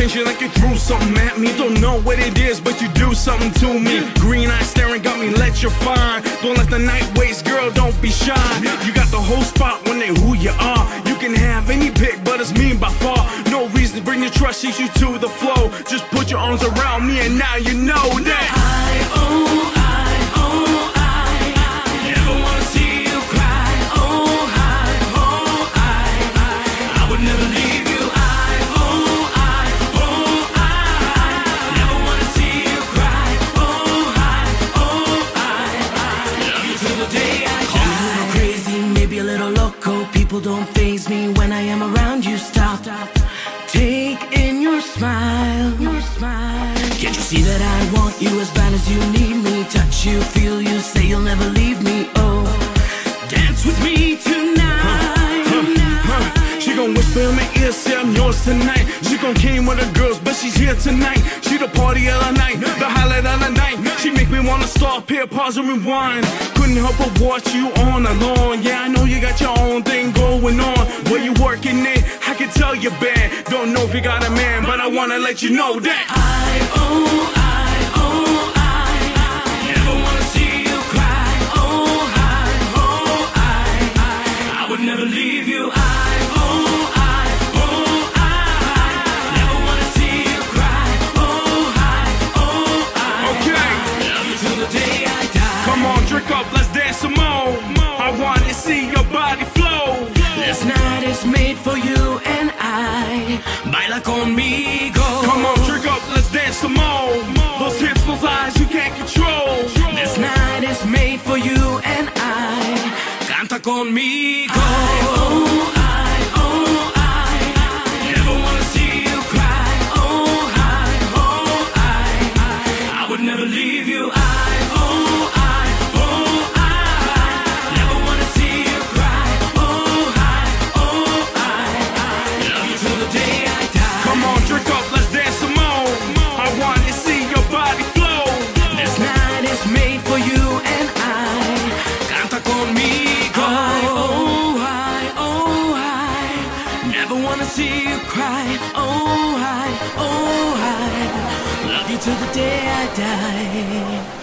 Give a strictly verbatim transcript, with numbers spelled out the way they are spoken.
eyes, you like you threw something at me. Don't know what it is, but you do something to me. Green eyes staring got me electrified. Don't let the night waste, girl, don't be shy. You got the whole spot when they who you are. You can have any pick, but it's me by far. No reason to bring your trust issues to the flow. Just put your arms around me and now you know that I, oh, I, oh, I never wanna see you cry. Oh, I, oh, I, I, I would never leave you. I, oh, I, oh, I never wanna see you cry. Oh, I, oh, I, I love you till the day I die. Call me a little crazy, maybe a little loco. People don't faze me when I am around you. Stop. Take in your smile, your smile. Can't you see that I want you as bad as you need me? Touch you, feel you, say you'll never leave me. Oh, dance with me tonight. Huh, huh, huh. She gon' whisper in my ear, say I'm yours tonight. She gon' came with her girls, but she's here tonight. She the party of the night, the highlight of the night. She make me wanna stop here, pause and rewind. Couldn't help but watch you on alone. Yeah, I know you got your own thing going on. Where you working it? I can tell you bad. Don't know if you got a man, but I wanna let you know that I, oh, I, oh, I, I never wanna see you cry. Oh, I, oh, I, I, I would never leave you. I, oh, I, oh, I never wanna see you cry. Oh, I, oh, I, okay. Love you till the day I die. Come on, drink up, let's dance some more. I wanna see your body flow. This night is made for you and I. Baila conmigo. Come on, drink up, let's dance some more. Those hips, those eyes you can't control. This night is made for you and I. Canta conmigo. I, oh, I, oh, I never wanna see you cry. Oh, I, oh, I, I, I would never leave you. I, oh, I, oh, I never wanna see you cry. Oh, I, oh, I, I love you till the day I die. Come on, drink up, let's dance some more. I wanna see your body flow. This night is made for you and I. Canta conmigo. I, oh, I, oh, I never wanna see you cry. Oh, I, oh, I love you till the day I die.